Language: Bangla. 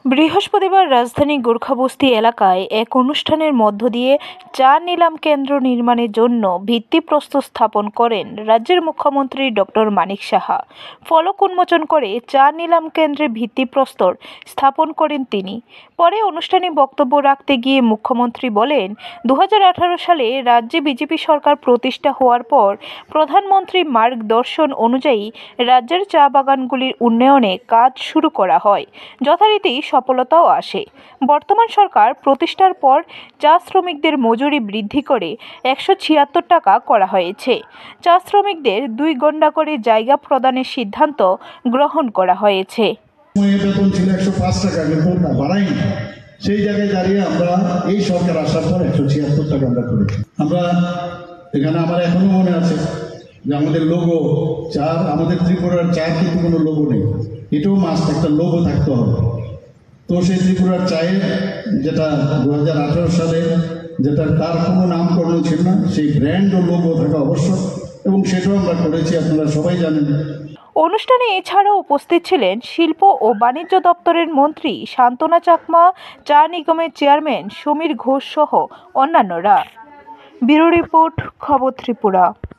বৃহস্পতিবার রাজধানী গোর্খাবস্তি এলাকায় এক অনুষ্ঠানের মধ্য দিয়ে চা নিলাম কেন্দ্র নির্মাণের জন্য ভিত্তিপ্রস্তর স্থাপন করেন রাজ্যের মুখ্যমন্ত্রী ডক্টর মানিক সাহা। ফলক উন্মোচন করে চা নিলাম কেন্দ্রের ভিত্তিপ্রস্তর স্থাপন করেন তিনি। পরে অনুষ্ঠানে বক্তব্য রাখতে গিয়ে মুখ্যমন্ত্রী বলেন, 2018 সালে রাজ্যে বিজেপি সরকার প্রতিষ্ঠা হওয়ার পর প্রধানমন্ত্রীর মার্গদর্শন অনুযায়ী রাজ্যের চা বাগানগুলির উন্নয়নে কাজ শুরু করা হয়। যথারীতি সফলতাও আসে। বর্তমান সরকার প্রতিষ্ঠার পর চা শ্রমিকদের মজুরি বৃদ্ধি করে 176 টাকা করা হয়েছে। চা শ্রমিকদের 2 ঘন্টা করে জায়গা প্রদানের সিদ্ধান্ত গ্রহণ করা হয়েছে। বেতন ছিল 105 টাকা, কিন্তু বাড়াইনি। সেই জায়গায় দাঁড়িয়ে আমরা এই সরকার আসার পর 176 টাকা আমরা করেছি। আমরা এখানে আমার এখনো মনে আছে যে আমাদের লোগো চা, আমাদের ত্রিপুরার চা কিন্তু কোনো লোগো নেই। এটাও মাস্ট, একটা লোগো থাকতে হবে। তো সেই ত্রিপুরার চায়ের যেটা 2018 সালে যেটা তার কোনো নামকরণ ছিল না, সেই ব্র্যান্ড ও লোগো থাকা আবশ্যক, এবং সেটাও আমরা করেছি, আপনারা সবাই জানেন। অনুষ্ঠানে এছাড়াও উপস্থিত ছিলেন শিল্প ও বাণিজ্য দপ্তরের মন্ত্রী শান্তনা চাকমা, চা নিগমের চেয়ারম্যান সমীর ঘোষ সহ অন্যান্যরা। ব্যুরো রিপোর্ট, খবর ত্রিপুরা।